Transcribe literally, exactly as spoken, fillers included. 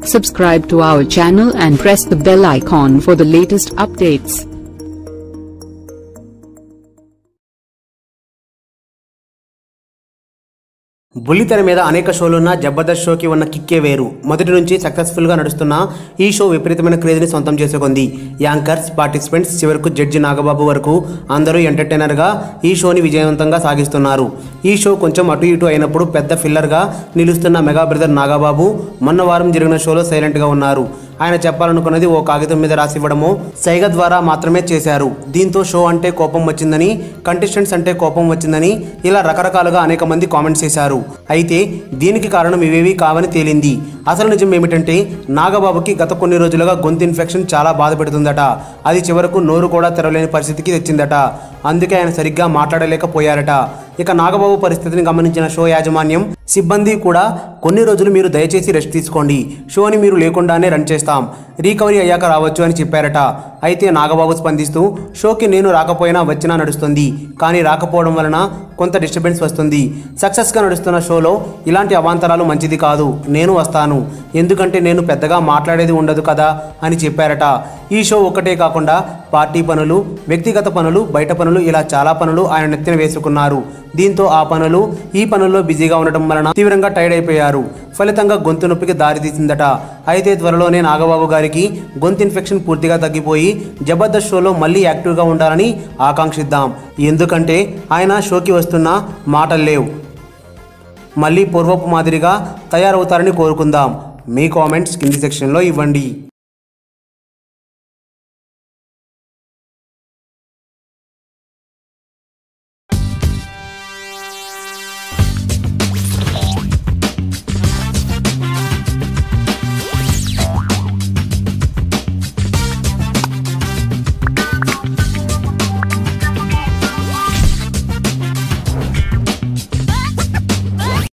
Subscribe to our channel and press the bell icon for the latest updates. బుల్లితెర మీద అనేక షోలున్న జబర్దస్త్ షోకి ఉన్న కిక్కే వేరు. మొదటి నుంచి సక్సెస్ఫుల్గా నడుస్తున్న ఈ షో విపరీతమైన క్రేజ్ని సొంతం చేసుకుంది. యాంకర్స్, పార్టిసిపెంట్స్, చివరకు జడ్జి నాగబాబు వరకు అందరూ ఎంటర్టైనర్గా ఈ షోని విజయవంతంగా సాగిస్తున్నారు. ఈ షో కొంచెం అటు ఇటు అయినప్పుడు పెద్ద ఫిల్లర్గా నిలుస్తున్న మెగా బ్రదర్ నాగబాబు మొన్న వారం జరిగిన షోలో సైలెంట్గా ఉన్నారు. ఆయన చెప్పాలనుకున్నది ఓ కాగితం మీద రాసివ్వడమో సైగ ద్వారా మాత్రమే చేశారు. దీంతో షో అంటే కోపం వచ్చిందని, కంటెస్టెంట్స్ అంటే కోపం వచ్చిందని ఇలా రకరకాలుగా అనేక మంది కామెంట్స్ చేశారు. అయితే దీనికి కారణం ఇవేవి కావని తేలింది. అసలు నిజం ఏమిటంటే నాగబాబుకి గత కొన్ని రోజులుగా గొంతు ఇన్ఫెక్షన్ చాలా బాధ పెడుతుందట. అది చివరకు నోరు కూడా తెరవలేని పరిస్థితికి తెచ్చిందట. అందుకే ఆయన సరిగ్గా మాట్లాడలేకపోయారట. ఇక నాగబాబు పరిస్థితిని గమనించిన షో యాజమాన్యం, సిబ్బంది కూడా కొన్ని రోజులు మీరు దయచేసి రెస్ట్ తీసుకోండి, షోని మీరు లేకుండానే రన్ చేస్తాం, రీకవరీ అయ్యాక రావచ్చు అని చెప్పారట. అయితే నాగబాబు స్పందిస్తూ, షోకి నేను రాకపోయినా వచ్చినా నడుస్తుంది, కానీ రాకపోవడం వలన కొంత డిస్టర్బెన్స్ వస్తుంది. సక్సెస్గా నడుస్తున్న షోలో ఇలాంటి అవాంతరాలు మంచిది కాదు, నేను వస్తాను, ఎందుకంటే నేను పెద్దగా మాట్లాడేది ఉండదు కదా అని చెప్పారట. ఈ షో ఒక్కటే కాకుండా పార్టీ పనులు, వ్యక్తిగత పనులు, బయట పనులు ఇలా చాలా పనులు ఆయన నెత్తిన వేసుకున్నారు. దీంతో ఆ పనులు ఈ పనుల్లో బిజీగా ఉండటం వలన తీవ్రంగా టైర్డ్ అయిపోయారు. ఫలితంగా గొంతు నొప్పికి దారితీసిందట. అయితే త్వరలోనే నాగబాబు గారికి గొంతు ఇన్ఫెక్షన్ పూర్తిగా తగ్గిపోయి జబర్దస్త్ షోలో మళ్ళీ యాక్టివ్గా ఉండాలని ఆకాంక్షిద్దాం. ఎందుకంటే ఆయన షోకి వస్తున్న మాటలు లేవు, మళ్ళీ పూర్వపు మాదిరిగా తయారవుతారని కోరుకుందాం. మీ కామెంట్స్ కింది సెక్షన్లో ఇవ్వండి.